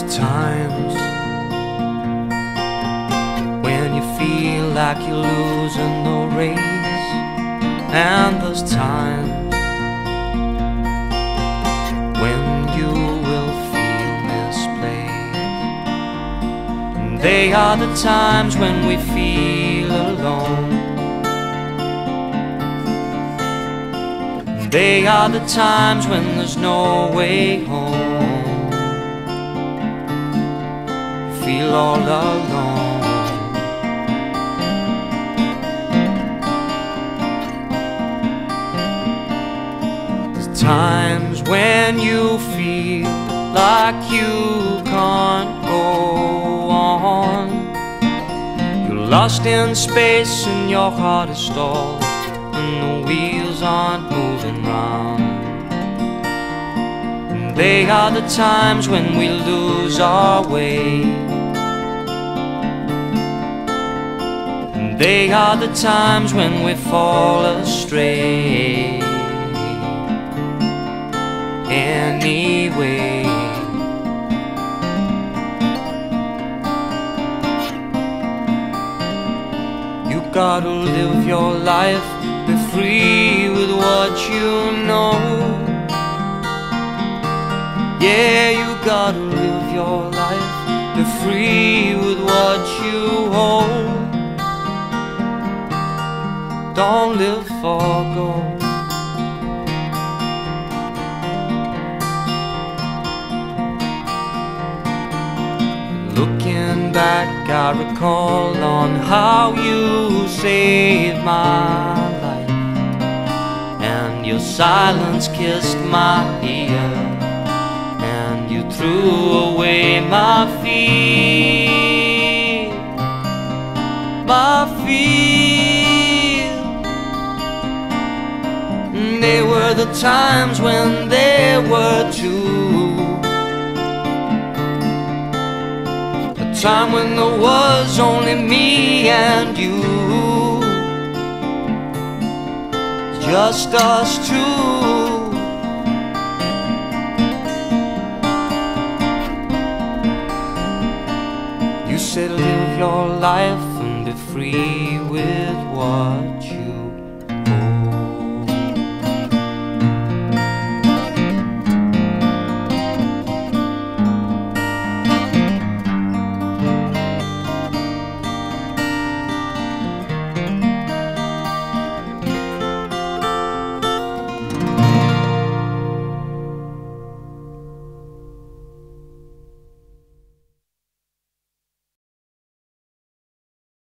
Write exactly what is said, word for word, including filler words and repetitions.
Times when you feel like you're losing the race, and there's times when you will feel misplaced. And they are the times when we feel alone. And they are the times when there's no way home. Feel all alone. There's times when you feel like you can't go on. You're lost in space and your heart is stalled, and the wheels aren't moving round. And they are the times when we lose our way. They are the times when we fall astray. Anyway, you gotta live your life, be free with what you know. Yeah, you gotta live your life, be free with what you hold. Don't live for gold. Looking back, I recall on how you saved my life, and your silence kissed my ear, and you threw away my fear, my fear. They were the times when there were two, a time when there was only me and you, just us two. You said live your life and be free with what